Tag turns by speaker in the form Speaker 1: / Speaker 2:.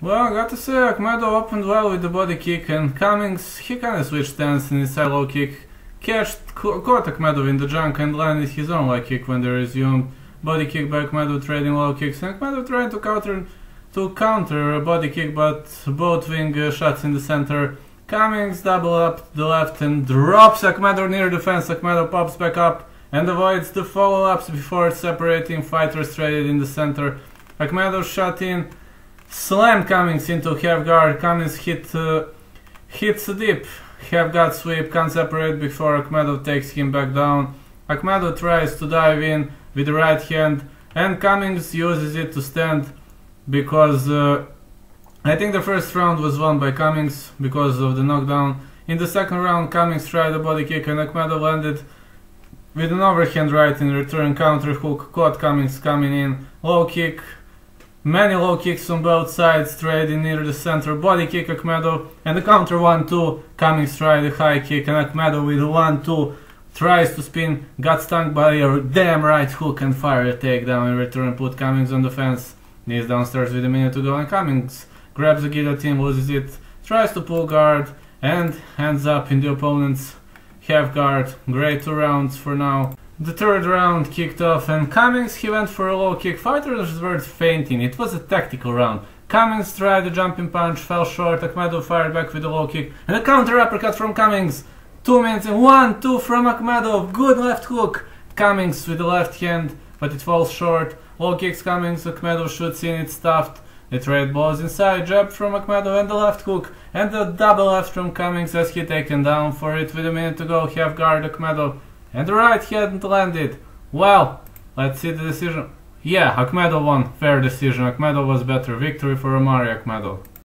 Speaker 1: Well, I got to say, Akhmedov opened well with the body kick, and Cummings, he kinda switched stance in his side low kick, caught Akhmedov in the junk and landed his own leg kick when they resumed. Body kick by Akhmedov trading low kicks, and Akhmedov trying to counter a body kick, but both wing shots in the center. Cummings double up the left and drops Akhmedov near the fence. Akhmedov pops back up and avoids the follow-ups before separating fighters traded in the center. Akhmedov shot in, slammed Cummings into half guard. Cummings hits deep, half guard sweep, can't separate before Akhmedov takes him back down. Akhmedov tries to dive in with the right hand, and Cummings uses it to stand because I think the first round was won by Cummings because of the knockdown. In the second round, Cummings tried a body kick and Akhmedov landed with an overhand right in return. Counter hook caught Cummings coming in. Low kick, many low kicks on both sides, trading near the center. Body kick Akhmedov and the counter 1-2. Cummings tried a high kick and Akhmedov with a 1-2 tries to spin, got stung by a damn right hook and fire a takedown in return, put Cummings on the fence. Knees downstairs with a minute to go and Cummings grabs the guillotine, loses it, tries to pull guard and ends up in the opponent's half guard. Great 2 rounds for now. The third round kicked off and Cummings, he went for a low kick. Fighters were feinting, it was a tactical round. Cummings tried a jumping punch, fell short, Akhmedov fired back with a low kick and a counter uppercut from Cummings. 2 minutes and 1-2 from Akhmedov, good left hook. Cummings with the left hand, but it falls short. Low kicks Cummings, Akhmedov shoots in, it's stuffed. The trade blows inside, jab from Akhmedov and the left hook, and the double left from Cummings as he taken down for it with a minute to go. Half guard Akhmedov, and the right hand landed. Well, let's see the decision. Yeah, Akhmedov won, fair decision. Akhmedov was better. Victory for Omari Akhmedov.